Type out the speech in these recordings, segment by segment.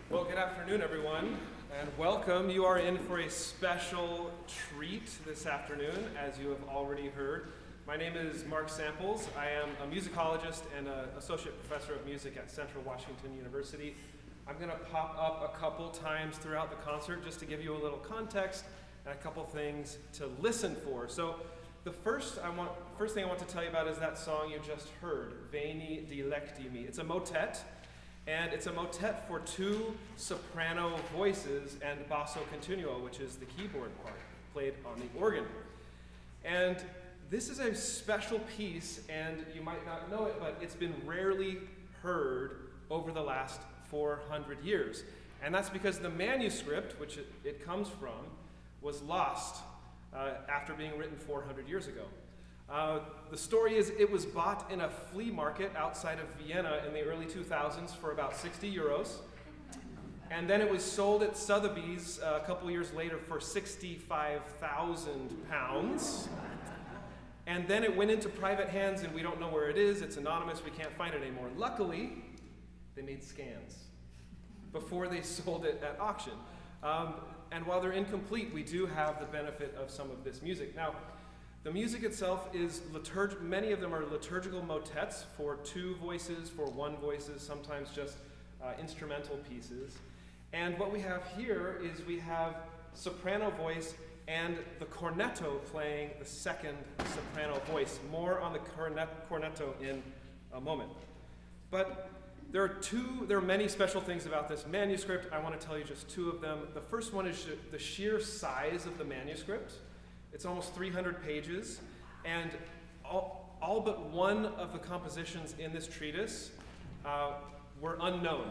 Well, good afternoon, everyone, and welcome. You are in for a special treat this afternoon, as you have already heard. My name is Mark Samples. I am a musicologist and an associate professor of music at Central Washington University. I'm going to pop up a couple times throughout the concert just to give you a little context and a couple things to listen for. So the first thing I want to tell you about is that song you just heard, Veni Dilecti Me. It's a motet. And it's a motet for two soprano voices and basso continuo, which is the keyboard part, played on the organ. And this is a special piece, and you might not know it, but it's been rarely heard over the last 400 years. And that's because the manuscript, which it comes from, was lost after being written 400 years ago. The story is it was bought in a flea market outside of Vienna in the early 2000s for about 60 euros. And then it was sold at Sotheby's a couple years later for 65,000 pounds. And then it went into private hands, and we don't know where it is. It's anonymous. We can't find it anymore. Luckily, they made scans before they sold it at auction. And while they're incomplete, we do have the benefit of some of this music. Now, the music itself is many of them are liturgical motets for two voices, for one voices, sometimes just instrumental pieces. And what we have here is we have soprano voice and the cornetto playing the second soprano voice. More on the cornetto in a moment. But there are many special things about this manuscript. I want to tell you just two of them. The first one is the sheer size of the manuscript. It's almost 300 pages, and all but one of the compositions in this treatise were unknown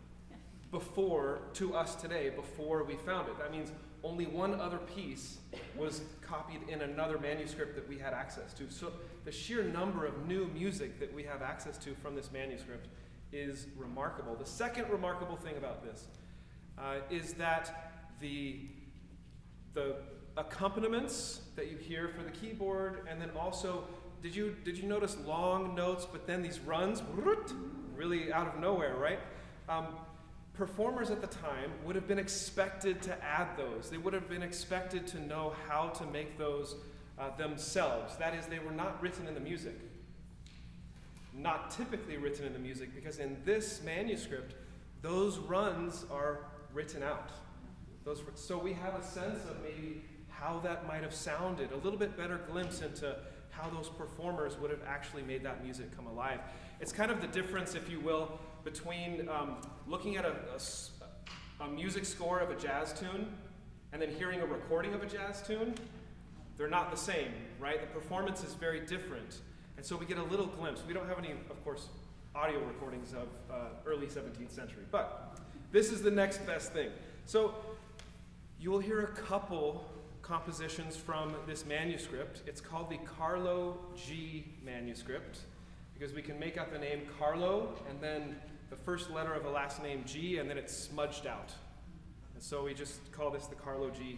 to us today, before we found it. That means only one other piece was copied in another manuscript that we had access to. So the sheer number of new music that we have access to from this manuscript is remarkable. The second remarkable thing about this is that the accompaniments that you hear for the keyboard, and then also, did you notice long notes, but then these runs, really out of nowhere, right? Performers at the time would have been expected to add those. They would have been expected to know how to make those themselves. That is, they were not written in the music. Not typically written in the music, because in this manuscript, those runs are written out. So we have a sense of maybe how that might have sounded, a little bit better glimpse into how those performers would have actually made that music come alive. It's kind of the difference, if you will, between looking at a music score of a jazz tune and then hearing a recording of a jazz tune. They're not the same, right? The performance is very different. And so we get a little glimpse. We don't have any, of course, audio recordings of early 17th century, but this is the next best thing. So you will hear a couple compositions from this manuscript. It's called the Carlo G manuscript, because we can make out the name Carlo and then the first letter of the last name G, and then it's smudged out. And so we just call this the Carlo G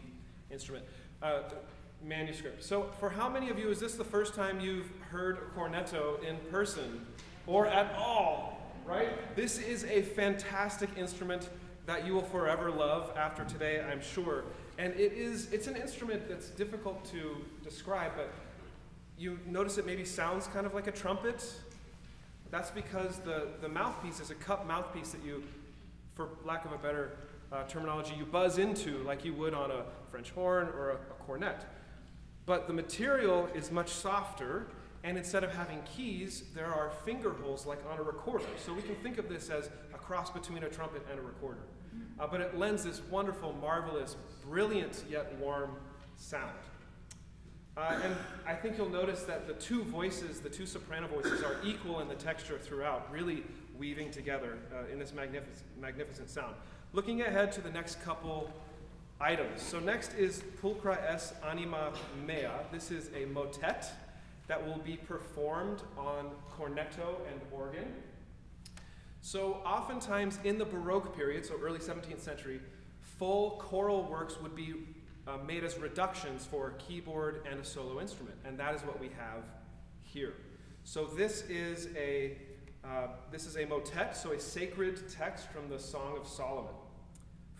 manuscript. So for how many of you is this the first time you've heard a cornetto in person or at all, right? This is a fantastic instrument that you will forever love after today, I'm sure. And it's an instrument that's difficult to describe, but you notice it maybe sounds kind of like a trumpet. That's because the mouthpiece is a cup mouthpiece that you, for lack of a better terminology, you buzz into like you would on a French horn or a cornet. But the material is much softer, and instead of having keys, there are finger holes like on a recorder. So we can think of this as a cross between a trumpet and a recorder. But it lends this wonderful, marvelous, brilliant yet warm sound. And I think you'll notice that the two soprano voices are equal in the texture throughout, really weaving together in this magnificent sound. Looking ahead to the next couple items. So next is Pulchra est anima mea. This is a motet that will be performed on cornetto and organ. So oftentimes in the Baroque period, so early 17th century, full choral works would be made as reductions for a keyboard and a solo instrument, and that is what we have here. So this is a motet, so a sacred text from the Song of Solomon.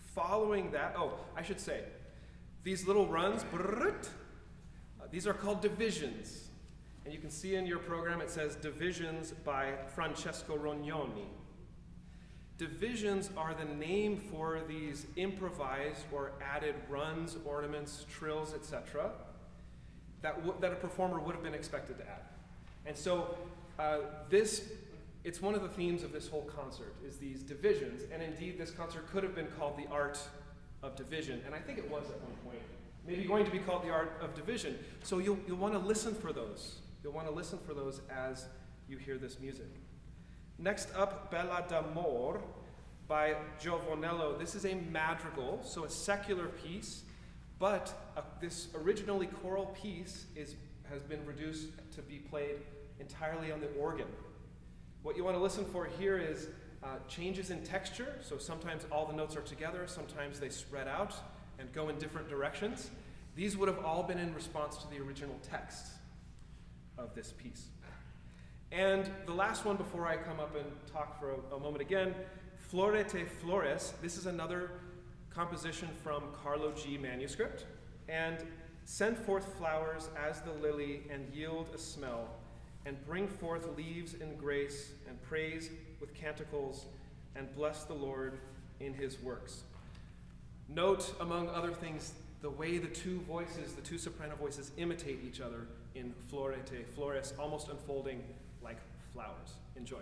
Following that, I should say, these little runs, these are called divisions. And you can see in your program it says Divisions by Francesco Rognoni. Divisions are the name for these improvised or added runs, ornaments, trills, etc. that a performer would have been expected to add. And so it's one of the themes of this whole concert, is these divisions. And indeed, this concert could have been called The Art of Division. And I think it was at one point. Maybe going to be called The Art of Division. So you'll want to listen for those. You'll want to listen for those as you hear this music. Next up, Bella d'Amor by Giovanello. This is a madrigal, so a secular piece, but this originally choral piece has been reduced to be played entirely on the organ. What you want to listen for here is changes in texture, so sometimes all the notes are together, sometimes they spread out and go in different directions. These would have all been in response to the original text of this piece. And the last one before I come up and talk for a moment again, Florete Flores. This is another composition from Carlo G manuscript. And send forth flowers as the lily and yield a smell, and bring forth leaves in grace, and praise with canticles, and bless the Lord in his works. Note, among other things, the way the two soprano voices imitate each other in Florete Flores, almost unfolding like flowers. Enjoy.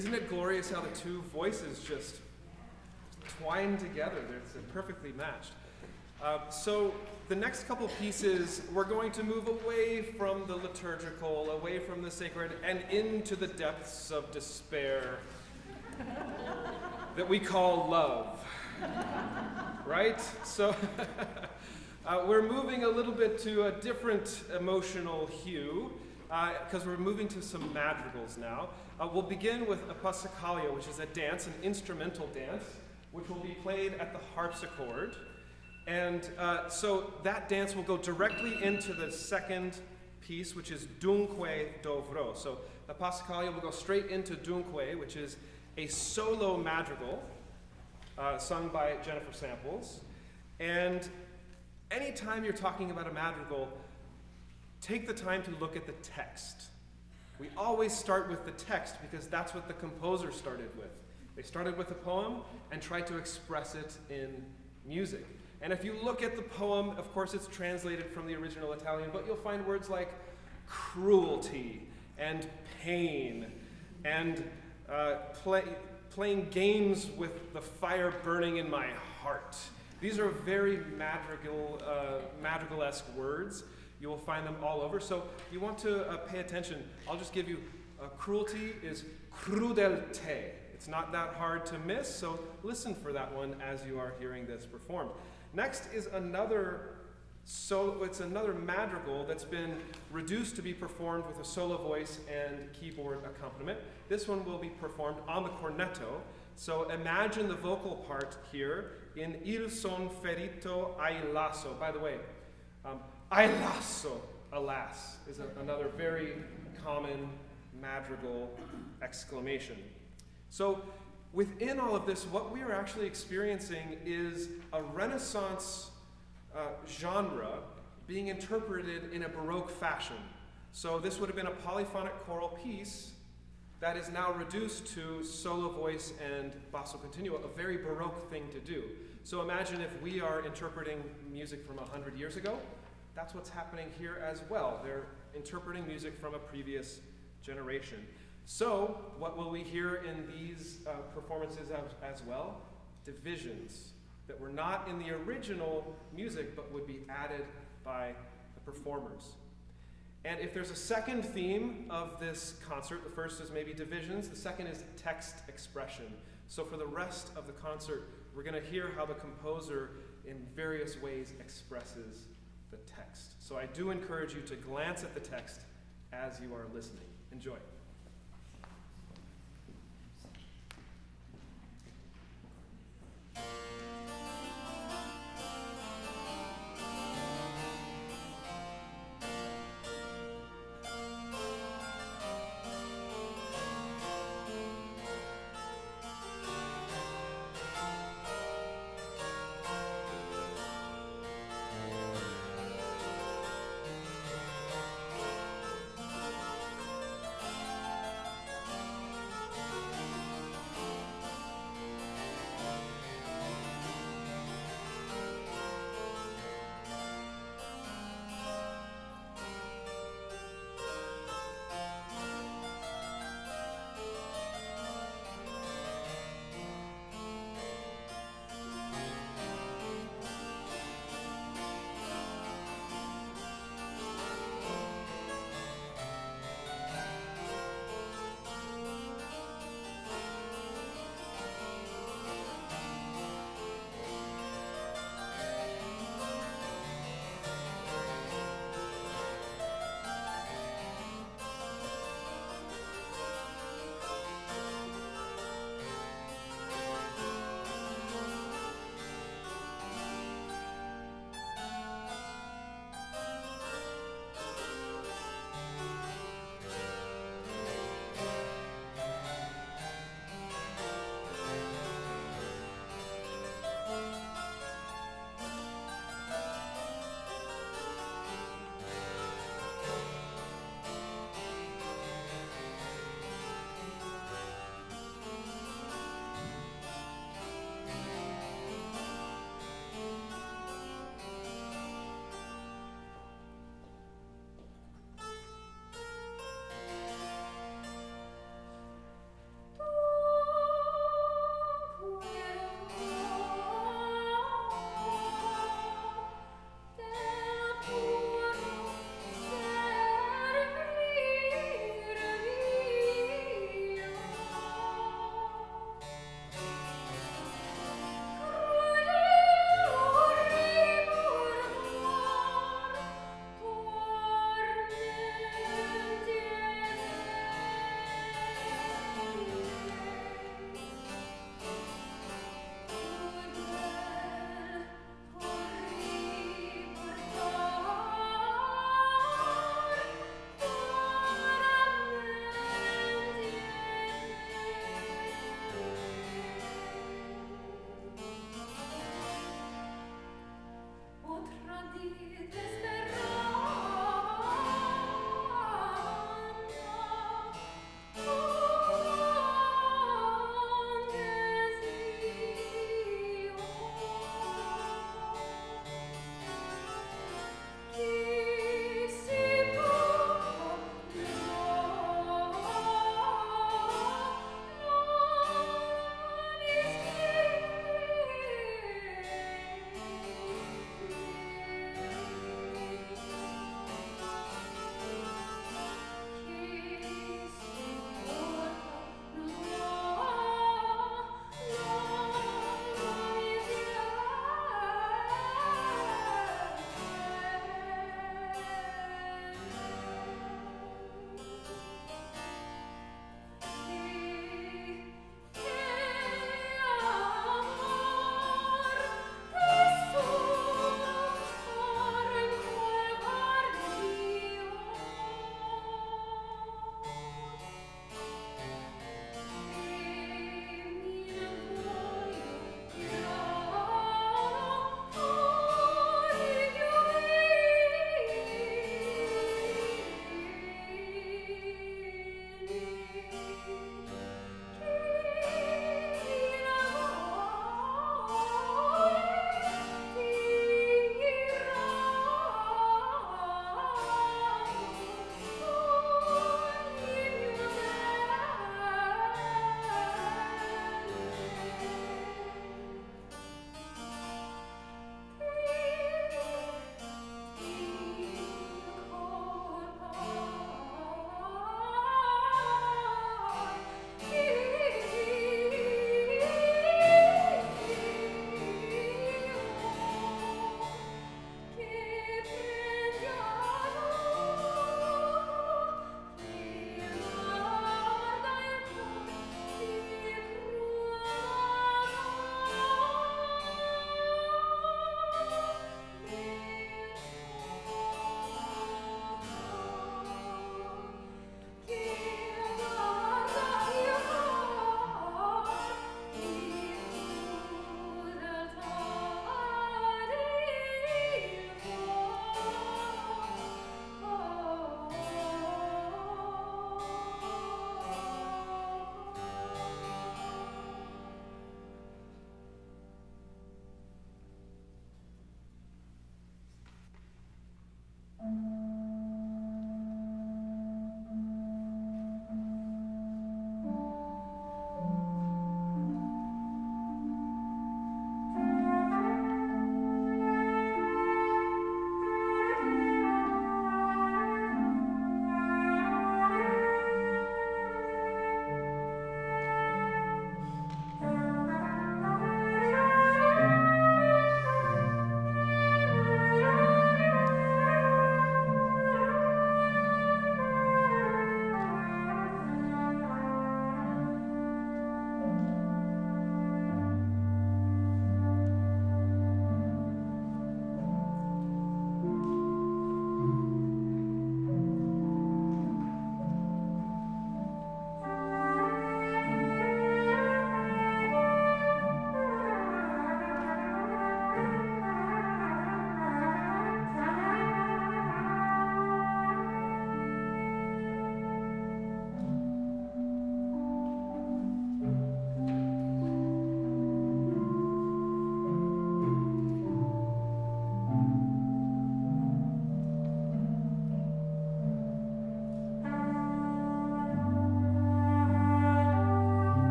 Isn't it glorious how the two voices just twine together? They're perfectly matched. So the next couple pieces, we're going to move away from the liturgical, away from the sacred, and into the depths of despair that we call love. Right? So we're moving a little bit to a different emotional hue, because we're moving to some madrigals now. We'll begin with a Passacaglia, which is a dance, an instrumental dance, which will be played at the harpsichord. And so that dance will go directly into the second piece, which is Dunque Dovro. So the Passacaglia will go straight into Dunque, which is a solo madrigal sung by Jennifer Samples. And anytime you're talking about a madrigal, take the time to look at the text. We always start with the text because that's what the composer started with. They started with a poem and tried to express it in music. And if you look at the poem, of course it's translated from the original Italian, but you'll find words like cruelty and pain and playing games with the fire burning in my heart. These are very madrigal-esque words. You will find them all over. So you want to pay attention. I'll just give you, cruelty is crudelte. It's not that hard to miss, so listen for that one as you are hearing this performed. Next is another madrigal that's been reduced to be performed with a solo voice and keyboard accompaniment. This one will be performed on the cornetto. So imagine the vocal part here in Il son ferito ai lasso. By the way, ai lasso, alas, is another very common madrigal exclamation. So within all of this, what we are actually experiencing is a Renaissance genre being interpreted in a Baroque fashion. So this would have been a polyphonic choral piece that is now reduced to solo voice and basso continuo, a very Baroque thing to do. So imagine if we are interpreting music from 100 years ago, that's what's happening here as well. They're interpreting music from a previous generation. So what will we hear in these performances as well? Divisions that were not in the original music but would be added by the performers. And if there's a second theme of this concert, the first is maybe divisions, the second is text expression. So for the rest of the concert, we're going to hear how the composer in various ways expresses the text. So I do encourage you to glance at the text as you are listening. Enjoy.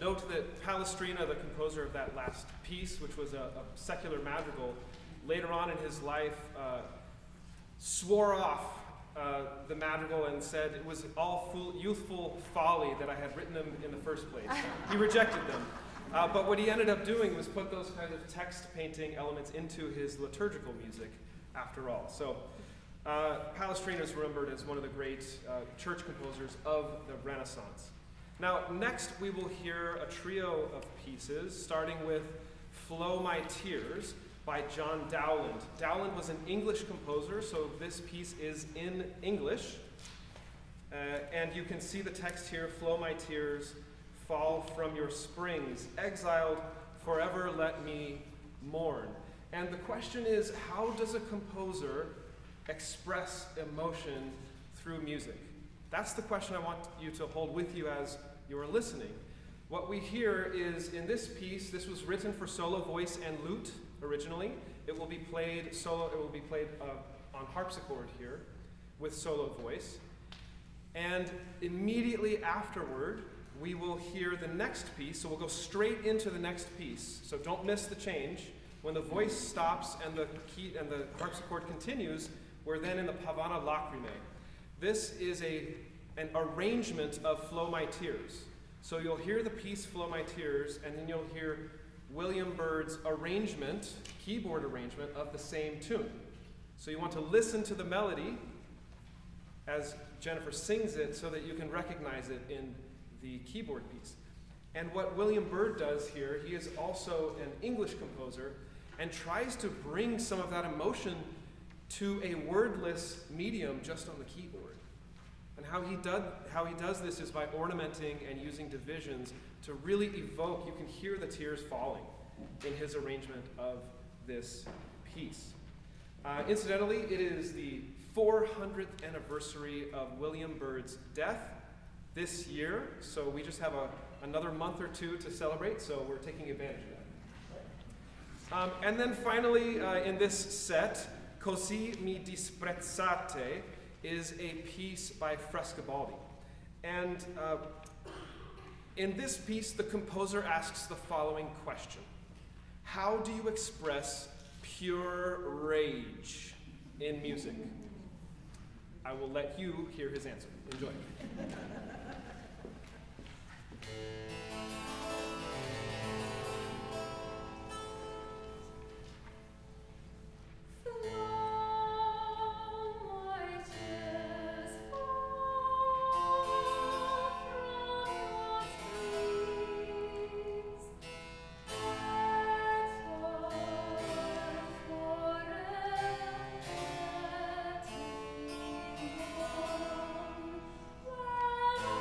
note that Palestrina, the composer of that last piece, which was a secular madrigal, later on in his life swore off the madrigal and said it was all youthful folly that I had written them in the first place. He rejected them. But what he ended up doing was put those kind of text painting elements into his liturgical music after all. So Palestrina is remembered as one of the great church composers of the Renaissance. Now, next we will hear a trio of pieces, starting with Flow My Tears by John Dowland. Dowland was an English composer, so this piece is in English. And you can see the text here, Flow My Tears, fall from your springs, exiled, forever let me mourn. And the question is, how does a composer express emotion through music? That's the question I want you to hold with you as you are listening. What we hear is, in this piece, this was written for solo voice and lute originally. It will be played solo, it will be played on harpsichord here with solo voice. And immediately afterward, we will hear the next piece, so we'll go straight into the next piece. So don't miss the change. When the voice stops and the harpsichord continues, we're then in the Pavana Lacrimae. This is an arrangement of Flow My Tears. So you'll hear the piece Flow My Tears, and then you'll hear William Byrd's arrangement, keyboard arrangement, of the same tune. So you want to listen to the melody as Jennifer sings it so that you can recognize it in the keyboard piece. And what William Byrd does here, he is also an English composer and tries to bring some of that emotion to a wordless medium just on the keyboard. And how he does this is by ornamenting and using divisions to really evoke, you can hear the tears falling in his arrangement of this piece. Incidentally, it is the 400th anniversary of William Byrd's death this year, so we just have another month or two to celebrate, so we're taking advantage of that. And then finally, in this set, Così mi disprezzate is a piece by Frescobaldi. And in this piece, the composer asks the following question: how do you express pure rage in music? I will let you hear his answer. Enjoy. Wow.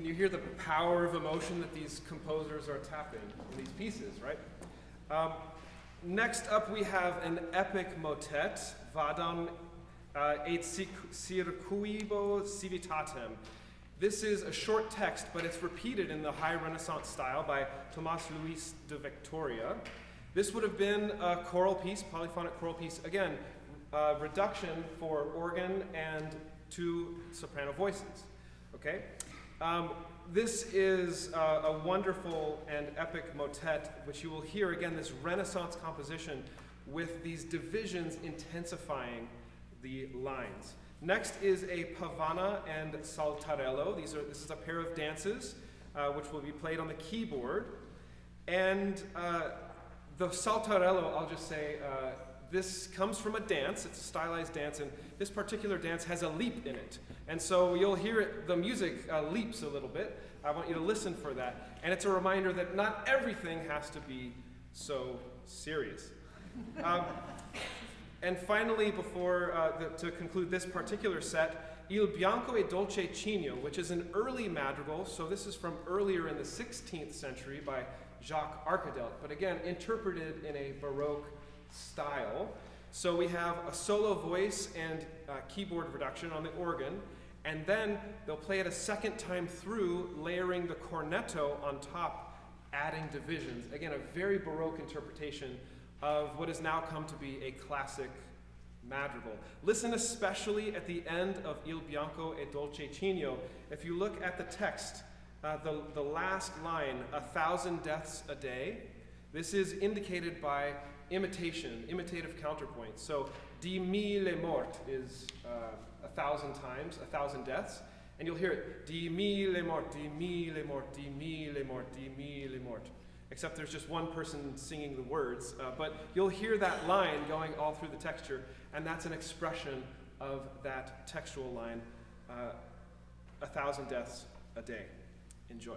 can you hear the power of emotion that these composers are tapping in these pieces, right? Next up, we have an epic motet, Vadam et circuibo civitatem. This is a short text, but it's repeated in the High Renaissance style by Tomás Luis de Victoria. This would have been a choral piece, polyphonic choral piece, again, reduction for organ and 2 soprano voices, okay? This is a wonderful and epic motet, which you will hear, again, this Renaissance composition with these divisions intensifying the lines. Next is a pavana and saltarello. This is a pair of dances which will be played on the keyboard. And the saltarello, I'll just say, this comes from a dance. It's a stylized dance, and this particular dance has a leap in it. And so you'll hear it, the music leaps a little bit. I want you to listen for that. And it's a reminder that not everything has to be so serious. And finally, to conclude this particular set, Il Bianco e Dolce Cigno, which is an early madrigal. So this is from earlier in the 16th century by Jacques Arcadelt, but again, interpreted in a Baroque style. So we have a solo voice and keyboard reduction on the organ, and then they'll play it a second time through, layering the cornetto on top, adding divisions. Again, a very Baroque interpretation of what has now come to be a classic madrigal. Listen especially at the end of Il Bianco e Dolce Cigno. If you look at the text, the last line, 1,000 deaths a day, this is indicated by imitative counterpoint. So, 10,000 morts is 1,000 times, 1,000 deaths, and you'll hear it, 10,000 morts, 10,000 morts, 10,000 morts, 10,000 morts. Except there's just one person singing the words, but you'll hear that line going all through the texture, and that's an expression of that textual line, 1,000 deaths a day. Enjoy.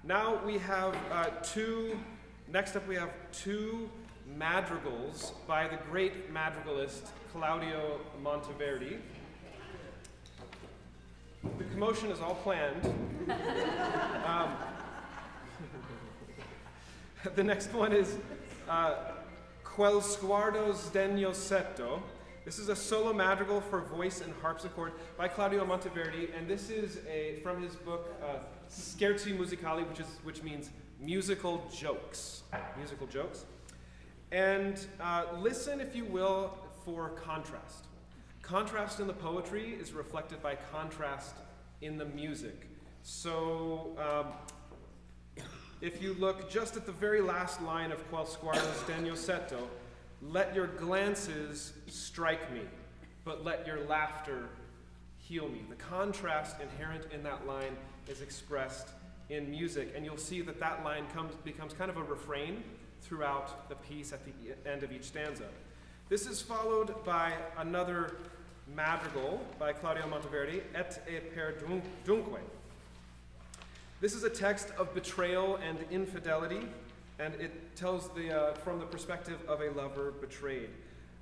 Now we have next up we have two madrigals by the great madrigalist Claudio Monteverdi. The commotion is all planned. The next one is Quel sguardo sdegnosetto. This is a solo madrigal for voice and harpsichord by Claudio Monteverdi, and this is from his book Scherzi Musicali, which means musical jokes. Musical jokes. And listen, if you will, for contrast. Contrast in the poetry is reflected by contrast in the music. So if you look just at the very last line of Quel sguardo sdegnosetto, let your glances strike me, but let your laughter heal me. The contrast inherent in that line is expressed in music, and you'll see that that line becomes kind of a refrain throughout the piece at the end of each stanza. This is followed by another madrigal by Claudio Monteverdi, Et e per dunque. This is a text of betrayal and infidelity, and it tells from the perspective of a lover betrayed.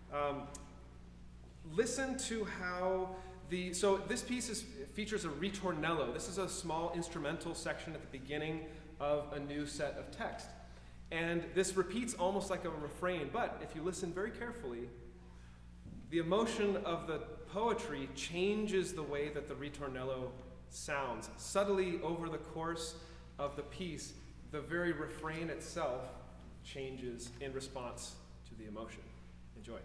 Listen to how so this piece features a ritornello. This is a small instrumental section at the beginning of a new set of text. And this repeats almost like a refrain, but if you listen very carefully, the emotion of the poetry changes the way that the ritornello sounds. Subtly over the course of the piece, the very refrain itself changes in response to the emotion. Enjoy.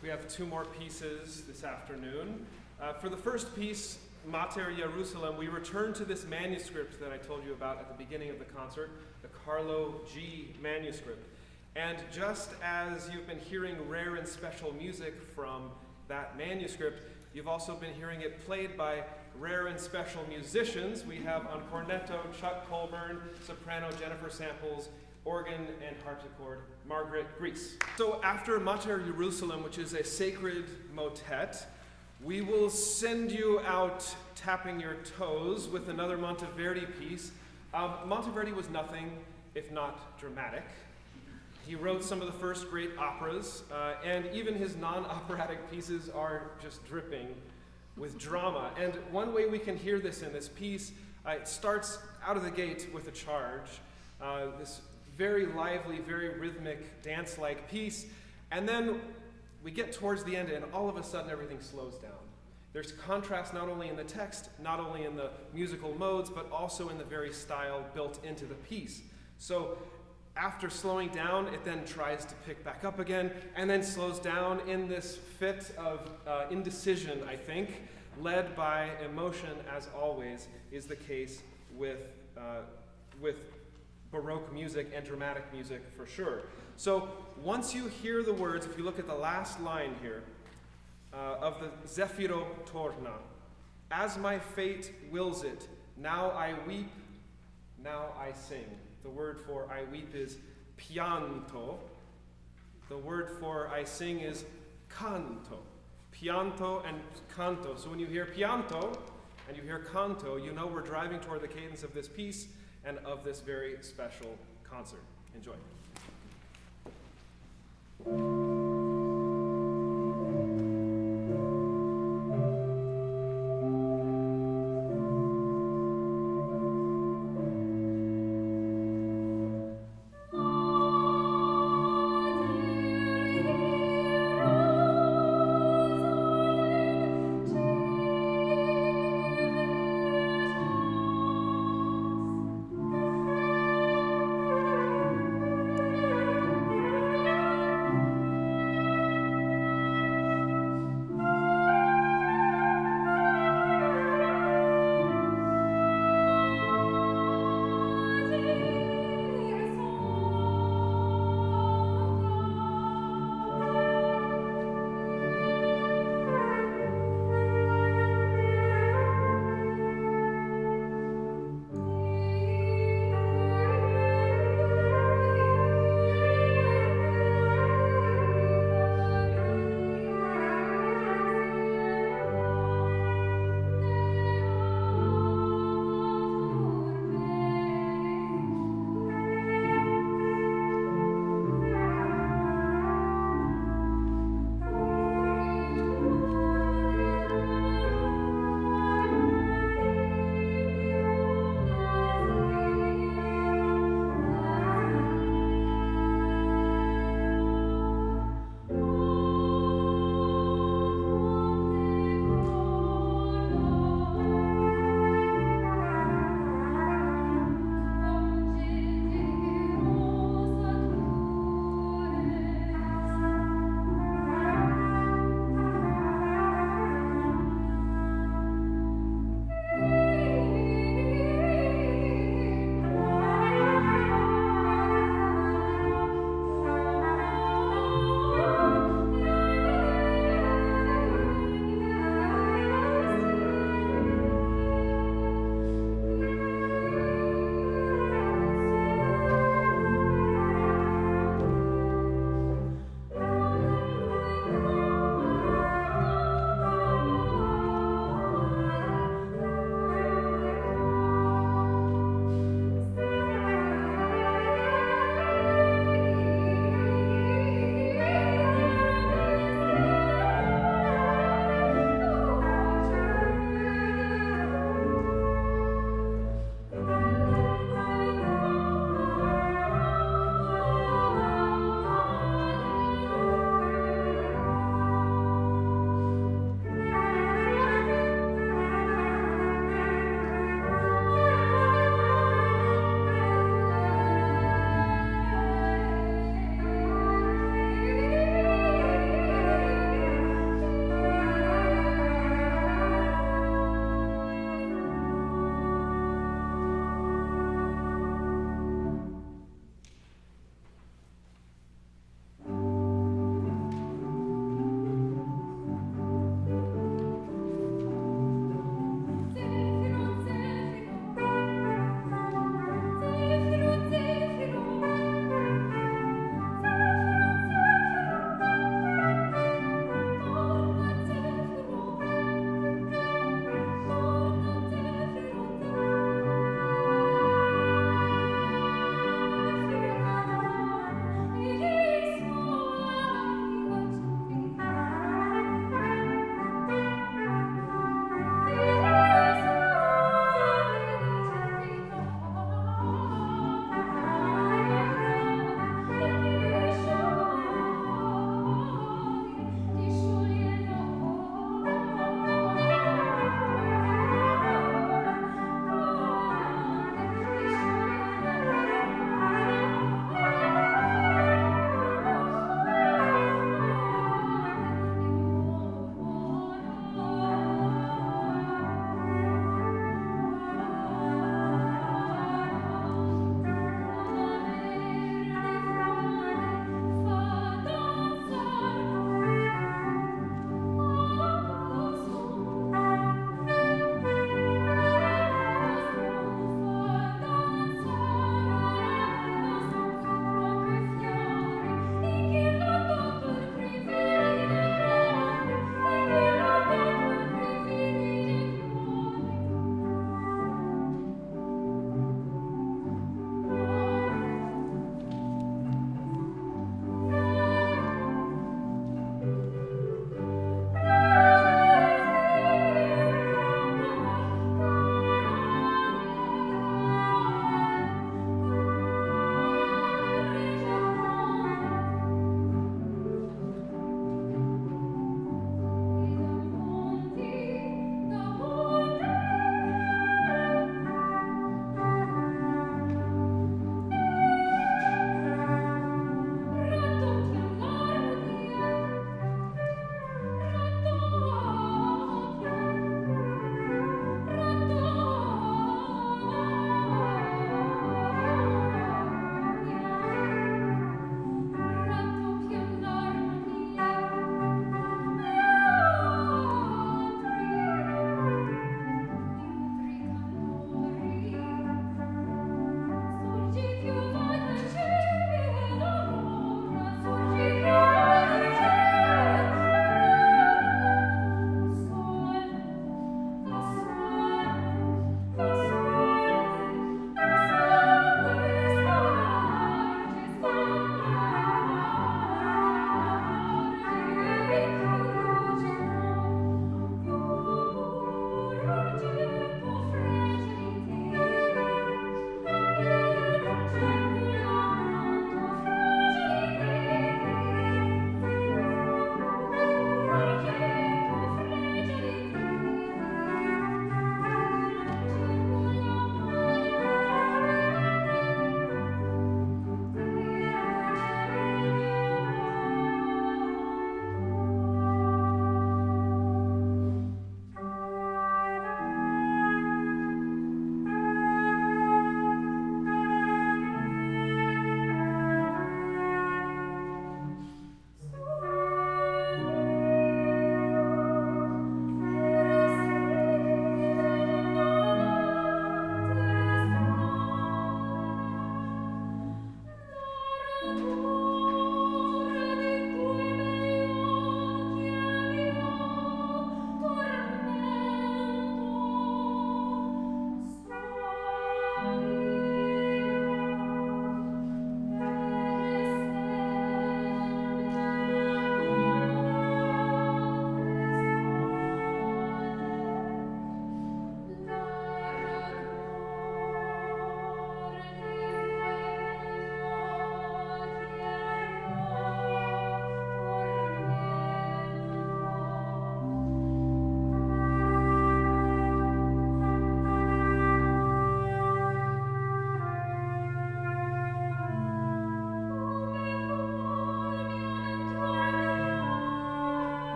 We have two more pieces this afternoon. For the first piece, Mater Jerusalem, we return to this manuscript that I told you about at the beginning of the concert, the Carlo G manuscript. And just as you've been hearing rare and special music from that manuscript, you've also been hearing it played by rare and special musicians. We have on cornetto Chuck Colburn, soprano Jennifer Samples, organ and harpsichord Margaret Grease. So after Mater Jerusalem, which is a sacred motet, we will send you out tapping your toes with another Monteverdi piece. Monteverdi was nothing if not dramatic. He wrote some of the first great operas, and even his non-operatic pieces are just dripping with drama. And one way we can hear this in this piece, it starts out of the gate with a charge, this very lively, very rhythmic, dance-like piece, and then we get towards the end and all of a sudden everything slows down. There's contrast not only in the text, not only in the musical modes, but also in the very style built into the piece. So after slowing down, it then tries to pick back up again, and then slows down in this fit of indecision, I think, led by emotion, as always is the case with Baroque music and dramatic music for sure. So once you hear the words, if you look at the last line here, of the Zefiro Torna, as my fate wills it, now I weep, now I sing. The word for I weep is pianto. The word for I sing is canto. Pianto and canto. So when you hear pianto and you hear canto, you know we're driving toward the cadence of this piece and of this very special concert. Enjoy.